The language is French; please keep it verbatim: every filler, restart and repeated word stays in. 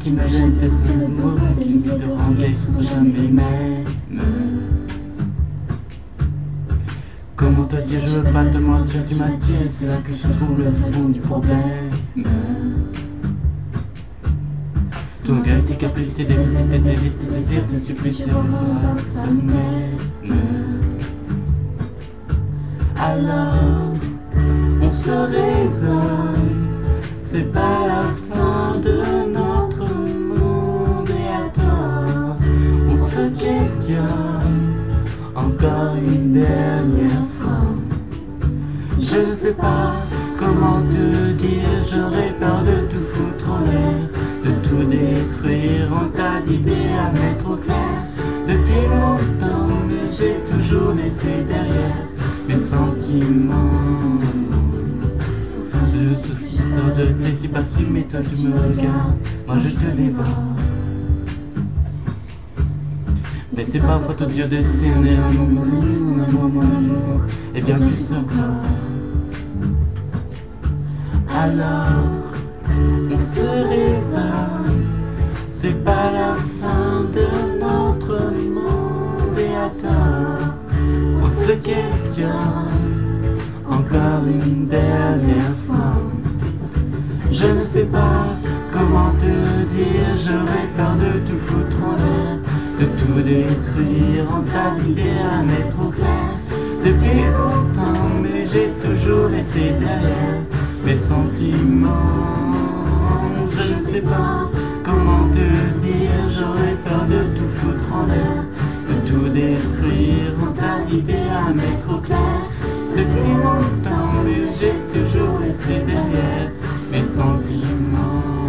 qui me gêne, tes seuls mots, des milliers de rengaines sans jamais m'aimer. Comment te dire, je veux pas te mentir, tu m'attires, c'est là que se trouve le fond du problème. Ton cœur, tes caprices, tes désirs, tes délices, tes désirs, tes supplices, tes repas, ça m'aime. Alors, on se raisonne, c'est pas la fin de notre monde et à tort, on se questionne encore une dernière fois. Je ne sais pas comment te dire, j'aurais peur de tout foutre en l'air, de tout détruire en tas d'idées à mettre au clair. Depuis longtemps, mais j'ai toujours laissé derrière mes sentiments. Je sors de rester si passif, mais toi tu me regardes, moi je te dévore. Mais c'est parfois te dire de cerner un amour, mon amour, mon amour, et bien plus encore. Alors, on se raisonne, c'est pas la fin de notre monde et à tort, on se questionne encore une dernière fois. Je ne sais pas comment te dire, j'aurais peur de tout foutre en l'air, de tout détruire en tas d'idées à mettre au clair. Depuis longtemps, mais j'ai toujours laissé derrière mes sentiments. Je ne sais pas comment te dire, j'aurais peur de tout foutre en l'air, de tout détruire en tas d'idées à mettre au clair. Depuis longtemps, mais j'ai toujours laissé derrière mes sentiments.